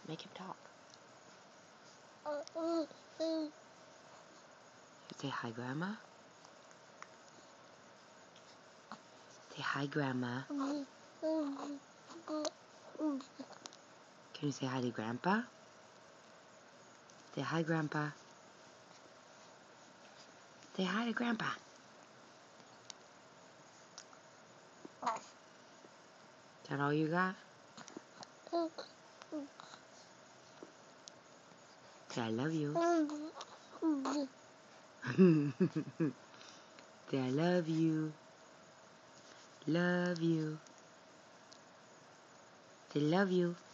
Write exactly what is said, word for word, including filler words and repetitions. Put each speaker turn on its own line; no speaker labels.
Make him talk. You say hi, Grandma. Say hi, Grandma. Can you say hi to Grandpa? Say hi, Grandpa. Say hi to Grandpa. Is that all you got? Say I love you. Say I love you. Love you. Say love you.